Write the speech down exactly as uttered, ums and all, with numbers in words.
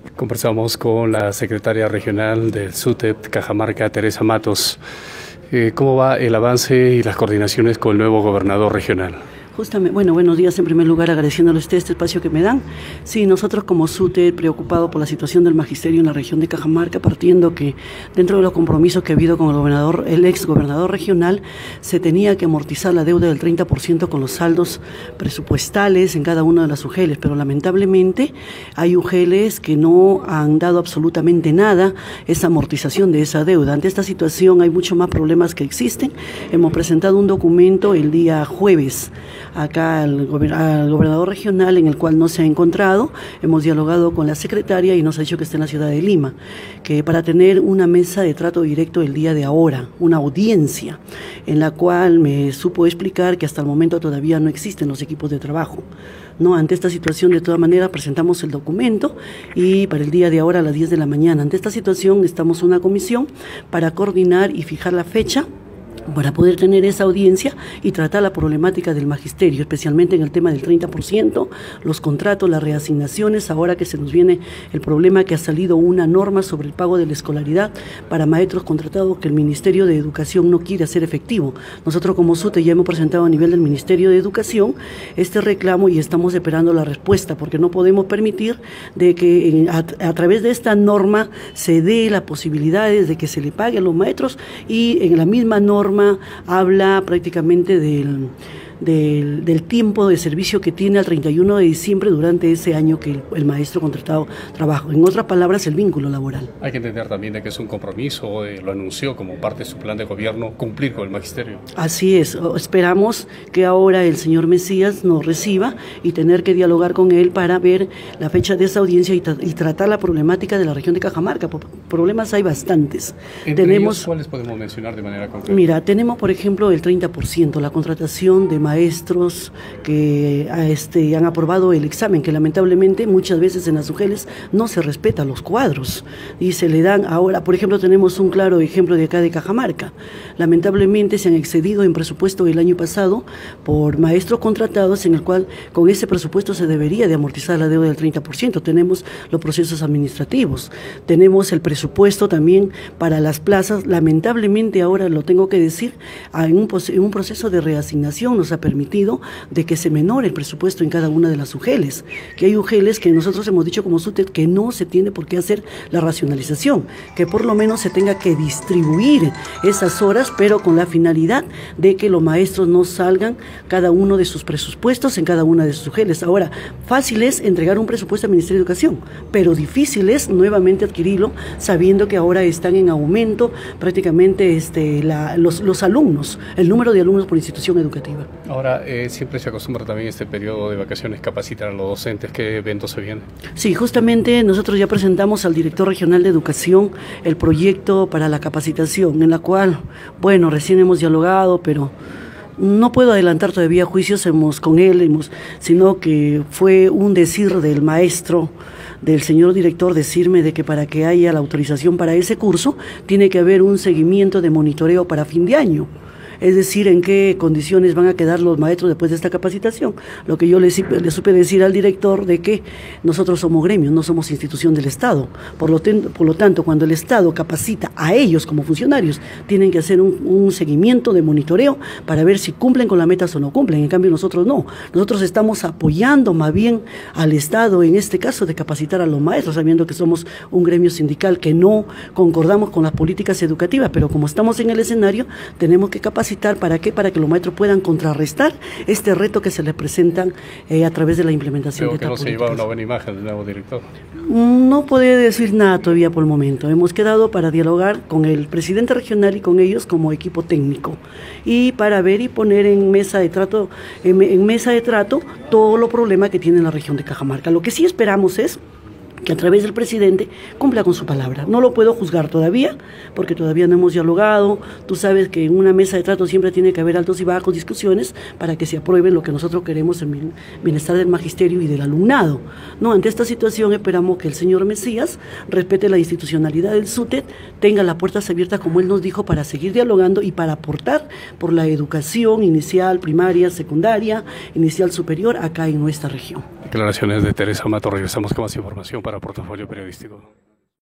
Conversamos con la secretaria regional del SUTEP Cajamarca, Teresa Matos. Eh, ¿Cómo va el avance y las coordinaciones con el nuevo gobernador regional? Justamente, bueno, buenos días en primer lugar, agradeciéndole a usted este espacio que me dan. Sí, nosotros como SUTEP, preocupados por la situación del magisterio en la región de Cajamarca, partiendo que dentro de los compromisos que ha habido con el gobernador, el ex gobernador regional, se tenía que amortizar la deuda del treinta por ciento con los saldos presupuestales en cada una de las U G Ls, pero lamentablemente hay U G Ls que no han dado absolutamente nada esa amortización de esa deuda. Ante esta situación hay muchos más problemas que existen. Hemos presentado un documento el día jueves acá al, gober al gobernador regional, en el cual no se ha encontrado. Hemos dialogado con la secretaria y nos ha dicho que está en la ciudad de Lima, que para tener una mesa de trato directo el día de ahora, una audiencia, en la cual me supo explicar que hasta el momento todavía no existen los equipos de trabajo. No, ante esta situación, de todas maneras, presentamos el documento y para el día de ahora a las diez de la mañana. Ante esta situación, estamos una comisión para coordinar y fijar la fecha para poder tener esa audiencia y tratar la problemática del magisterio, especialmente en el tema del treinta por ciento, los contratos, las reasignaciones, ahora que se nos viene el problema que ha salido una norma sobre el pago de la escolaridad para maestros contratados que el Ministerio de Educación no quiere hacer efectivo. Nosotros como SUTEP ya hemos presentado a nivel del Ministerio de Educación este reclamo y estamos esperando la respuesta, porque no podemos permitir de que a, a través de esta norma se dé las posibilidades de que se le pague a los maestros y en la misma norma habla prácticamente del, del, del tiempo de servicio que tiene al treinta y uno de diciembre durante ese año que el, el maestro contratado trabaja. En otras palabras, el vínculo laboral. Hay que entender también de que es un compromiso, eh, lo anunció como parte de su plan de gobierno, cumplir con el magisterio. Así es, esperamos que ahora el señor Mesías nos reciba y tener que dialogar con él para ver la fecha de esa audiencia y, tra y tratar la problemática de la región de Cajamarca. Problemas hay bastantes. ¿Entre tenemos, ellos, cuáles podemos mencionar de manera concreta? Mira, tenemos por ejemplo el treinta por ciento, la contratación de maestros que a este, han aprobado el examen, que lamentablemente muchas veces en las U G Ls no se respetan los cuadros y se le dan ahora, por ejemplo, tenemos un claro ejemplo de acá de Cajamarca. Lamentablemente se han excedido en presupuesto el año pasado por maestros contratados, en el cual con ese presupuesto se debería de amortizar la deuda del treinta por ciento. Tenemos los procesos administrativos, tenemos el presupuesto también para las plazas. Lamentablemente ahora lo tengo que decir, en un, en un proceso de reasignación nos ha permitido de que se menore el presupuesto en cada una de las U G Ls, que hay U G Ls que nosotros hemos dicho como SUTEP que no se tiene por qué hacer la racionalización, que por lo menos se tenga que distribuir esas horas, pero con la finalidad de que los maestros no salgan cada uno de sus presupuestos en cada una de sus U G Ls. Ahora, fácil es entregar un presupuesto al Ministerio de Educación, pero difícil es nuevamente adquirirlo sabiendo que ahora están en aumento prácticamente este, la, los, los alumnos, el número de alumnos por institución educativa. Ahora, eh, siempre se acostumbra también este periodo de vacaciones capacitar a los docentes. ¿Qué eventos se vienen? Sí, justamente nosotros ya presentamos al director regional de educación el proyecto para la capacitación, en la cual, bueno, recién hemos dialogado, pero no puedo adelantar todavía juicios hemos, con él, hemos, sino que fue un decir del maestro, del señor director, decirme de que para que haya la autorización para ese curso tiene que haber un seguimiento de monitoreo para fin de año. Es decir, en qué condiciones van a quedar los maestros después de esta capacitación. Lo que yo le, le supe decir al director de que nosotros somos gremios, no somos institución del Estado. Por lo, ten, por lo tanto, cuando el Estado capacita a ellos como funcionarios, tienen que hacer un, un seguimiento de monitoreo para ver si cumplen con las metas o no cumplen. En cambio, nosotros no. Nosotros estamos apoyando más bien al Estado, en este caso, de capacitar a los maestros, sabiendo que somos un gremio sindical que no concordamos con las políticas educativas, pero como estamos en el escenario, tenemos que capacitar. ¿Para qué? Para que los maestros puedan contrarrestar este reto que se les presentan eh, a través de la implementación. Creo de que no se lleva una buena imagen del nuevo director. No puede decir nada todavía por el momento. Hemos quedado para dialogar con el presidente regional y con ellos como equipo técnico y para ver y poner en mesa de trato, en, en mesa de trato todos los problemas que tiene la región de Cajamarca. Lo que sí esperamos es que a través del presidente cumpla con su palabra. No lo puedo juzgar todavía, porque todavía no hemos dialogado. Tú sabes que en una mesa de trato siempre tiene que haber altos y bajos, discusiones, para que se apruebe lo que nosotros queremos en el bienestar del magisterio y del alumnado. No, ante esta situación esperamos que el señor Mesías respete la institucionalidad del SUTEP, tenga las puertas abiertas, como él nos dijo, para seguir dialogando y para aportar por la educación inicial, primaria, secundaria, inicial superior, acá en nuestra región. Declaraciones de Teresa Matos. Regresamos con más información. para Portafolio Periodístico.